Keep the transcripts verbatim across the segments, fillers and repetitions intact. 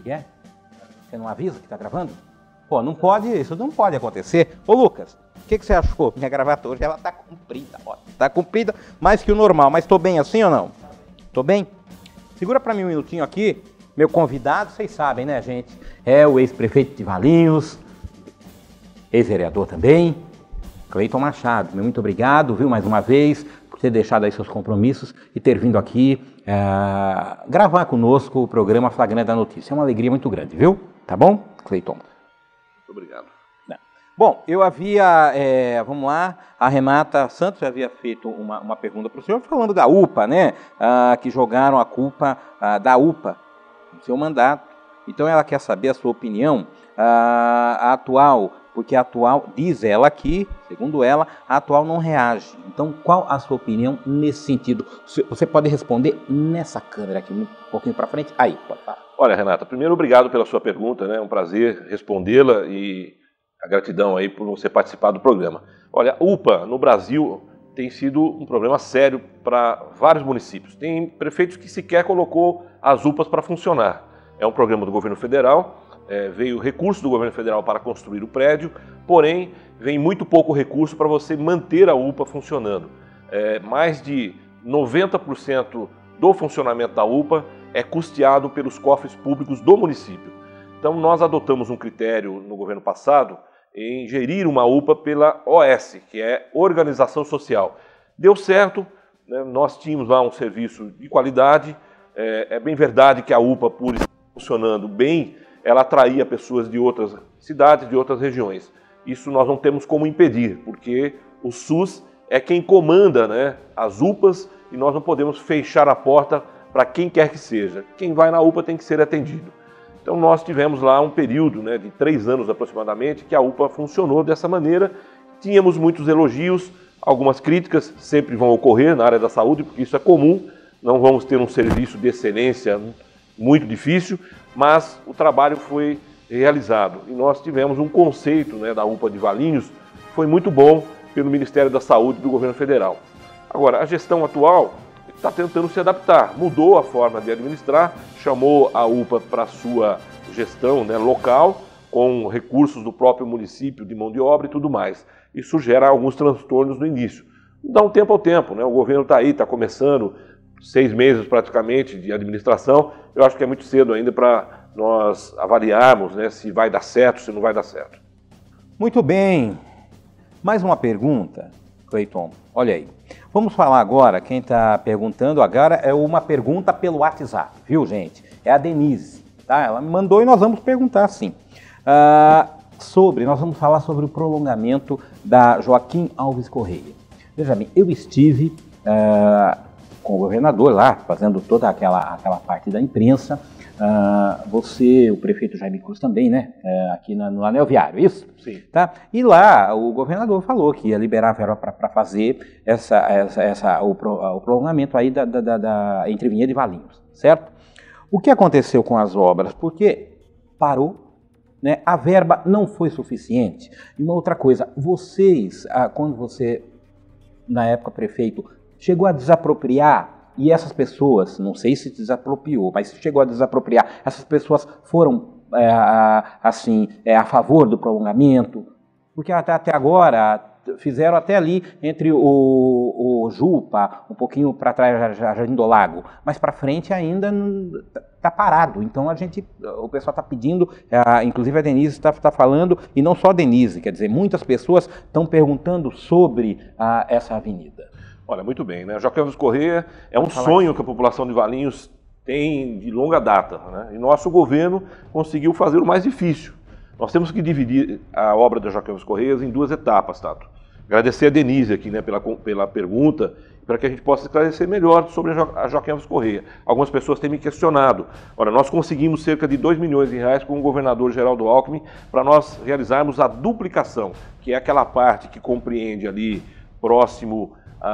que é? Você não avisa que tá gravando? Pô, não pode, isso não pode acontecer. Ô Lucas, o que, que você achou? Minha gravata hoje, ela tá comprida, ó. Tá comprida mais que o normal, mas tô bem assim ou não? Tô bem? Segura pra mim um minutinho aqui. Meu convidado, vocês sabem, né, gente? É o ex-prefeito de Valinhos, ex-vereador também, Cleiton Machado. Muito obrigado, viu, mais uma vez, por ter deixado aí seus compromissos e ter vindo aqui é, gravar conosco o programa Flagrante da Notícia. É uma alegria muito grande, viu? Tá bom, Cleiton? Muito obrigado. Bom, eu havia, é, vamos lá, a Renata Santos já havia feito uma, uma pergunta para o senhor, falando da U P A, né? Ah, que jogaram a culpa ah, da U P A no seu mandato. Então ela quer saber a sua opinião, ah, a atual, porque a atual, diz ela aqui, segundo ela, a atual não reage. Então qual a sua opinião nesse sentido? Você pode responder nessa câmera aqui, um pouquinho para frente. Aí, pode falar. Olha, Renata, primeiro obrigado pela sua pergunta, né? É um prazer respondê-la e a gratidão aí por você participar do programa. Olha, a U P A no Brasil tem sido um problema sério para vários municípios. Tem prefeitos que sequer colocou as U P As para funcionar. É um programa do governo federal, é, veio recurso do governo federal para construir o prédio, porém vem muito pouco recurso para você manter a U P A funcionando. É, mais de noventa por cento do funcionamento da U P A é custeado pelos cofres públicos do município. Então nós adotamos um critério no governo passado em gerir uma U P A pela O S, que é Organização Social. Deu certo, né? Nós tínhamos lá um serviço de qualidade, é, é bem verdade que a U P A, por estar funcionando bem, ela atraía pessoas de outras cidades, de outras regiões. Isso nós não temos como impedir, porque o SUS é quem comanda, né, as U P As e nós não podemos fechar a porta para quem quer que seja. Quem vai na U P A tem que ser atendido. Então nós tivemos lá um período, né, de três anos aproximadamente que a U P A funcionou dessa maneira. Tínhamos muitos elogios, algumas críticas sempre vão ocorrer na área da saúde, porque isso é comum, não vamos ter um serviço de excelência muito difícil, mas o trabalho foi realizado. E nós tivemos um conceito, né, da U P A de Valinhos, foi muito bom pelo Ministério da Saúde do governo federal. Agora, a gestão atual está tentando se adaptar, mudou a forma de administrar, chamou a U P A para sua gestão, né, local, com recursos do próprio município de mão de obra e tudo mais. Isso gera alguns transtornos no início. Dá um tempo ao tempo, né? O governo está aí, está começando, seis meses praticamente de administração. Eu acho que é muito cedo ainda para nós avaliarmos, né, se vai dar certo, se não vai dar certo. Muito bem. Mais uma pergunta, Cleiton. Olha aí. Vamos falar agora, quem está perguntando agora é uma pergunta pelo WhatsApp, viu, gente? É a Denise, tá? Ela me mandou e nós vamos perguntar sim. Ah, sobre, nós vamos falar sobre o prolongamento da Joaquim Alves Correia. Veja bem, eu estive ah, com o governador lá, fazendo toda aquela, aquela parte da imprensa. Uh, você, o prefeito Jaime Cruz também, né? Uh, aqui na, no Anel Viário, isso? Sim. Tá? E lá o governador falou que ia liberar a verba para fazer essa, essa, essa, o, pro, o prolongamento aí da, da, da, da, entre Vinhedo e Valinhos, certo? O que aconteceu com as obras? Porque parou, né? A verba não foi suficiente. E uma outra coisa, vocês, ah, quando você, na época prefeito, chegou a desapropriar. E essas pessoas, não sei se desapropriou, mas se chegou a desapropriar, essas pessoas foram, é, assim, é, a favor do prolongamento? Porque até, até agora fizeram até ali entre o, o Jupa, um pouquinho para trás, Jardim do Lago, mas para frente ainda está parado. Então a gente, o pessoal está pedindo, é, inclusive a Denise está tá falando, e não só a Denise, quer dizer, muitas pessoas estão perguntando sobre a, essa avenida. Olha, muito bem, né? Joaquim Alves Correia é um sonho que a população de Valinhos tem de longa data, né? E nosso governo conseguiu fazer o mais difícil. Nós temos que dividir a obra da Joaquim Alves Correia em duas etapas, Tato. Agradecer a Denise aqui, né, pela, pela pergunta, para que a gente possa esclarecer melhor sobre a, jo a Joaquim Alves Correia. Algumas pessoas têm me questionado. Olha, nós conseguimos cerca de dois milhões de reais com o governador Geraldo Alckmin para nós realizarmos a duplicação, que é aquela parte que compreende ali próximo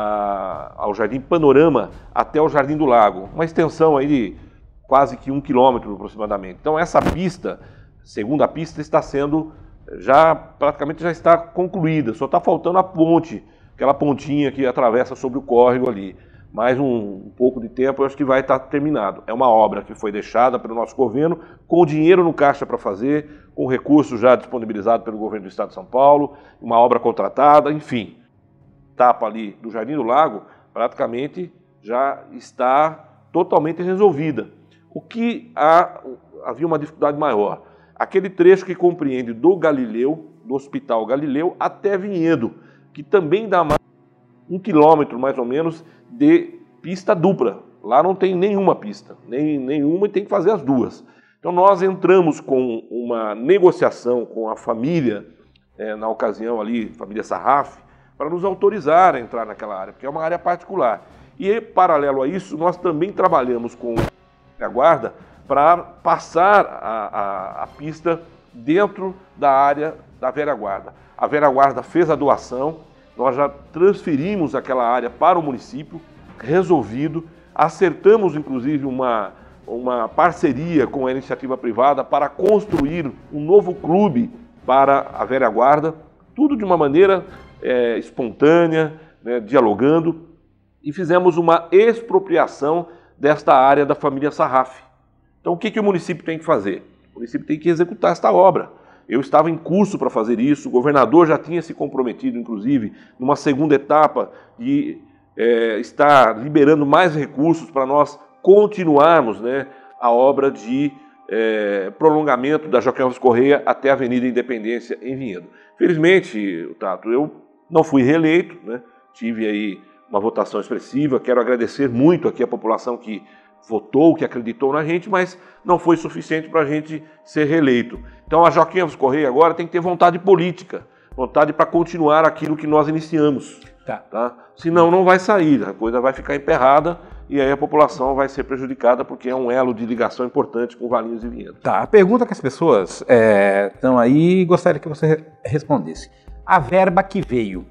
A, ao Jardim Panorama até o Jardim do Lago, uma extensão aí de quase que um quilômetro aproximadamente. Então essa pista, segunda pista, está sendo, já praticamente já está concluída, só está faltando a ponte, aquela pontinha que atravessa sobre o córrego ali. mais um, um pouco de tempo eu acho que vai estar terminado. É uma obra que foi deixada pelo nosso governo, com dinheiro no caixa para fazer, com recursos já disponibilizados pelo governo do estado de São Paulo, uma obra contratada, enfim. A etapa ali do Jardim do Lago praticamente já está totalmente resolvida. O que há, havia uma dificuldade maior, aquele trecho que compreende do Galileu, do Hospital Galileu, até Vinhedo, que também dá mais um quilômetro mais ou menos de pista dupla. Lá não tem nenhuma pista, nem, nenhuma e tem que fazer as duas. Então nós entramos com uma negociação com a família, é, na ocasião ali, família Sarraf, para nos autorizar a entrar naquela área, porque é uma área particular. E paralelo a isso, nós também trabalhamos com a guarda para passar a, a, a pista dentro da área da velha guarda. A velha guarda fez a doação, nós já transferimos aquela área para o município, resolvido, acertamos inclusive uma, uma parceria com a iniciativa privada para construir um novo clube para a velha guarda, tudo de uma maneira é, espontânea, né, dialogando, e fizemos uma expropriação desta área da família Sarraf. Então o que, que o município tem que fazer? O município tem que executar esta obra. Eu estava em curso para fazer isso, o governador já tinha se comprometido, inclusive, numa segunda etapa, de é, estar liberando mais recursos para nós continuarmos, né, a obra de é, prolongamento da Joaquim Alves Correia até a Avenida Independência, em Vinhedo. Felizmente, Tato, eu não fui reeleito, né, tive aí uma votação expressiva, quero agradecer muito aqui a população que votou, que acreditou na gente, mas não foi suficiente para a gente ser reeleito. Então a Joaquim Alves Correia agora tem que ter vontade política, vontade para continuar aquilo que nós iniciamos. Tá. Tá? Senão não vai sair, a coisa vai ficar emperrada e aí a população vai ser prejudicada porque é um elo de ligação importante com Valinhos e Vinhedo. Tá, a pergunta que as pessoas é, estão aí, gostaria que você respondesse. A verba que veio,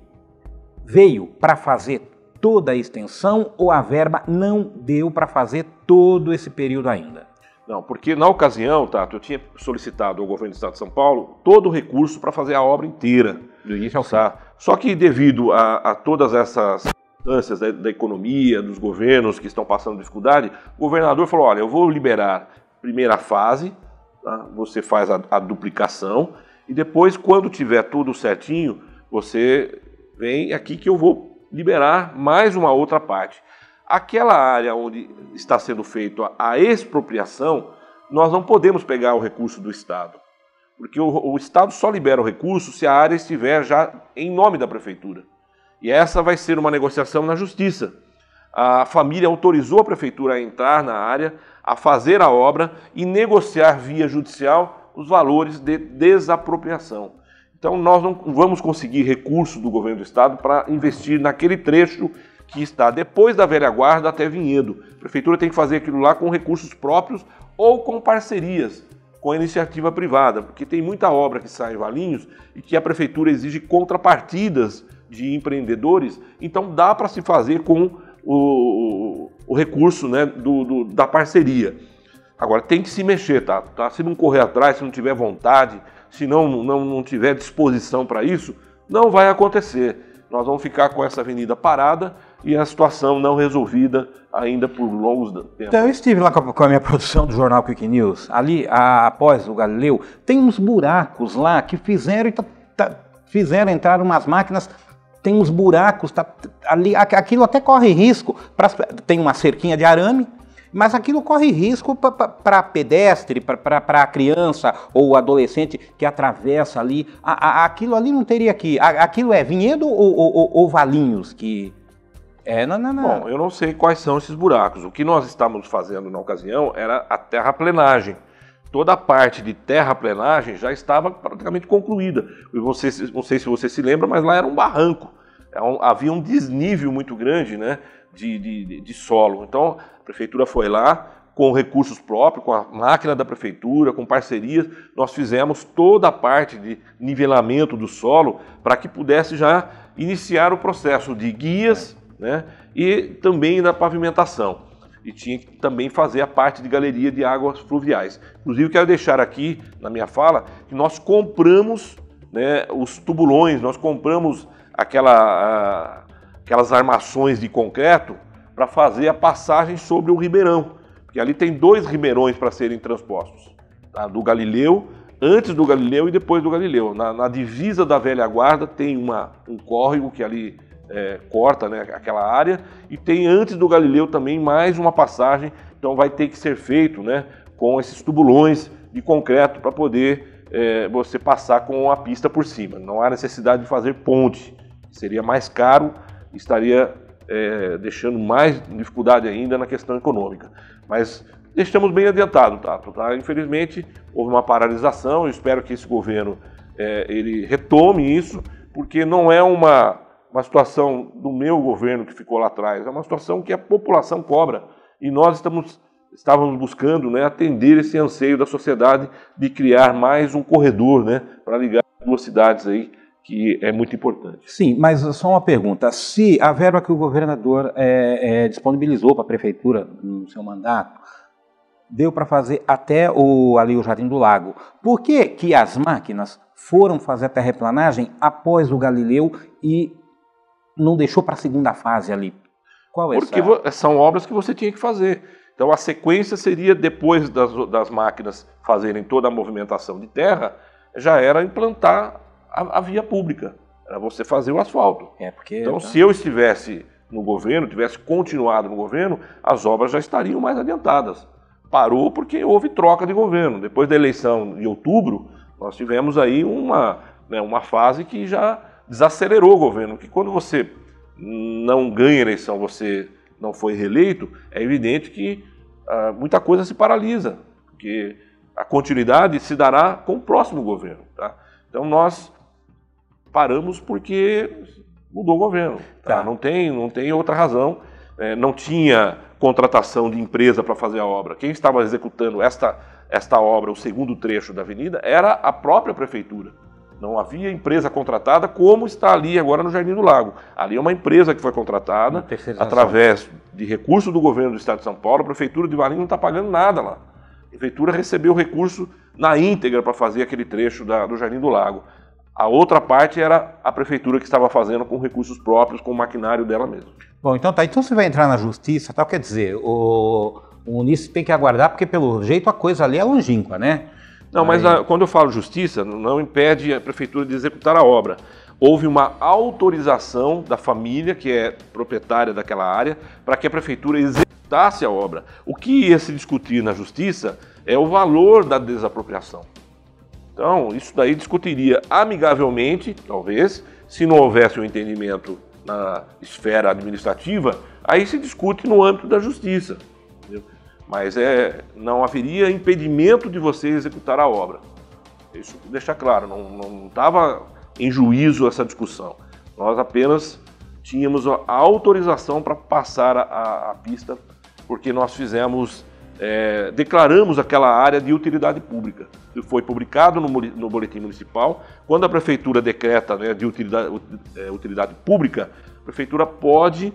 veio para fazer toda a extensão ou a verba não deu para fazer todo esse período ainda? Não, porque na ocasião, Tato, eu tinha solicitado ao governo do estado de São Paulo todo o recurso para fazer a obra inteira. Do início ao fim. Tá? Só que devido a, a todas essas circunstâncias da, da economia, dos governos que estão passando dificuldade, o governador falou, olha, eu vou liberar primeira fase, tá? Você faz a, a duplicação e depois, quando tiver tudo certinho, você vem aqui que eu vou liberar mais uma outra parte. Aquela área onde está sendo feita a expropriação, nós não podemos pegar o recurso do Estado, porque o, o Estado só libera o recurso se a área estiver já em nome da Prefeitura. E essa vai ser uma negociação na Justiça. A família autorizou a Prefeitura a entrar na área, a fazer a obra e negociar via judicial os valores de desapropriação. Então nós não vamos conseguir recurso do governo do estado para investir naquele trecho que está depois da velha guarda até Vinhedo. A prefeitura tem que fazer aquilo lá com recursos próprios ou com parcerias com a iniciativa privada, porque tem muita obra que sai em Valinhos e que a prefeitura exige contrapartidas de empreendedores, então dá para se fazer com o, o recurso, né, do, do, da parceria. Agora tem que se mexer, tá? tá? Se não correr atrás, se não tiver vontade, se não, não, não tiver disposição para isso, não vai acontecer. Nós vamos ficar com essa avenida parada e a situação não resolvida ainda por longos tempos. Então, eu estive lá com a minha produção do jornal Quick News, ali a, após o Galileu, tem uns buracos lá que fizeram, tá, tá, fizeram entrar umas máquinas, tem uns buracos, tá, ali, aquilo até corre risco, pra, tem uma cerquinha de arame, mas aquilo corre risco para pedestre, para a criança ou adolescente que atravessa ali. A, a, aquilo ali não teria que... A, aquilo é Vinhedo ou, ou, ou Valinhos que... É, não, não, não. Bom, eu não sei quais são esses buracos. O que nós estávamos fazendo na ocasião era a terraplenagem. Toda a parte de terraplenagem já estava praticamente concluída. Eu não sei, não sei se você se lembra, mas lá era um barranco. Havia um desnível muito grande, né, de, de, de solo. Então, a prefeitura foi lá, com recursos próprios, com a máquina da prefeitura, com parcerias, nós fizemos toda a parte de nivelamento do solo para que pudesse já iniciar o processo de guias, né, e também da pavimentação. E tinha que também fazer a parte de galeria de águas fluviais. Inclusive, quero deixar aqui, na minha fala, que nós compramos, né, os tubulões, nós compramos aquela, a, aquelas armações de concreto para fazer a passagem sobre o Ribeirão, porque ali tem dois ribeirões para serem transpostos, tá? Do Galileu, antes do Galileu e depois do Galileu. Na, na divisa da velha guarda tem uma, um córrego que ali é, corta, né, aquela área, e tem antes do Galileu também mais uma passagem, então vai ter que ser feito, né, com esses tubulões de concreto para poder é, você passar com a pista por cima. Não há necessidade de fazer ponte, seria mais caro, estaria é, deixando mais dificuldade ainda na questão econômica. Mas estamos bem adiantados, tá? tá? Infelizmente houve uma paralisação, eu espero que esse governo é, ele retome isso, porque não é uma, uma situação do meu governo que ficou lá atrás, é uma situação que a população cobra e nós estamos estávamos buscando, né, atender esse anseio da sociedade de criar mais um corredor, né, para ligar duas cidades aí, que é muito importante. Sim, mas só uma pergunta, se a verba que o governador é, é, disponibilizou para a prefeitura no seu mandato, deu para fazer até o, ali o Jardim do Lago, por que que as máquinas foram fazer a terraplanagem após o Galileu e não deixou para a segunda fase ali? Qual é Porque essa? são obras que você tinha que fazer. Então a sequência seria, depois das, das máquinas fazerem toda a movimentação de terra, já era implantar a, a via pública, era você fazer o asfalto. É porque, então tá. se eu estivesse no governo, tivesse continuado no governo, as obras já estariam mais adiantadas. Parou porque houve troca de governo. Depois da eleição de outubro, nós tivemos aí uma, né, uma fase que já desacelerou o governo, porque quando você não ganha eleição, você não foi reeleito, é evidente que ah, muita coisa se paralisa, porque a continuidade se dará com o próximo governo. Tá? Então nós paramos porque mudou o governo. Tá? Tá. Não tem, não tem outra razão. É, não tinha contratação de empresa para fazer a obra. Quem estava executando esta, esta obra, o segundo trecho da avenida, era a própria prefeitura. Não havia empresa contratada como está ali agora no Jardim do Lago. Ali é uma empresa que foi contratada através de recurso do governo do Estado de São Paulo. A Prefeitura de Valinhos não está pagando nada lá. A Prefeitura recebeu o recurso na íntegra para fazer aquele trecho da, do Jardim do Lago. A outra parte era a Prefeitura que estava fazendo com recursos próprios, com o maquinário dela mesma. Bom, então tá. Então você vai entrar na justiça, tal, quer dizer, o, o munícipe tem que aguardar, porque pelo jeito a coisa ali é longínqua, né? Não, mas a, quando eu falo justiça, não impede a prefeitura de executar a obra. Houve uma autorização da família, que é proprietária daquela área, para que a prefeitura executasse a obra. O que ia se discutir na justiça é o valor da desapropriação. Então, isso daí discutiria amigavelmente, talvez, se não houvesse um entendimento na esfera administrativa, aí se discute no âmbito da justiça. Entendeu? Mas é, não haveria impedimento de você executar a obra. Isso deixa claro, não estava em juízo essa discussão. Nós apenas tínhamos a autorização para passar a, a, a pista, porque nós fizemos, é, declaramos aquela área de utilidade pública. Isso foi publicado no, no boletim municipal. Quando a prefeitura decreta, né, de utilidade, é, utilidade pública, a prefeitura pode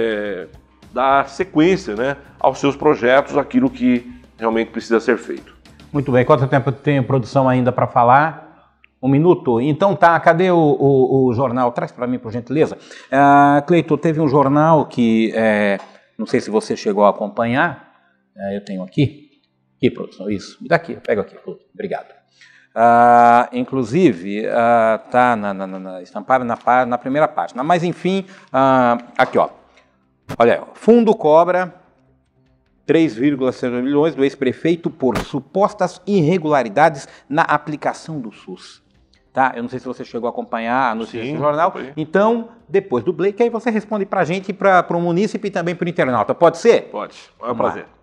é, dar sequência, né, aos seus projetos, aquilo que realmente precisa ser feito. Muito bem. Quanto tempo tem produção ainda para falar? Um minuto. Então tá, cadê o, o, o jornal? Traz para mim, por gentileza. Uh, Cleiton, teve um jornal que, é, não sei se você chegou a acompanhar, é, eu tenho aqui. Aqui, produção, isso. Me dá aqui, eu pego aqui. Obrigado. Uh, inclusive, está uh, na, na, na, estampado na, na primeira página. Mas, enfim, uh, aqui, ó. Olha aí, ó. Fundo cobra três vírgula seis milhões do ex-prefeito por supostas irregularidades na aplicação do SUS. Tá? Eu não sei se você chegou a acompanhar a notícia do jornal. Foi. Então, depois do Blake, aí você responde para a gente, para o munícipe e também para o internauta. Pode ser? Pode. É um prazer.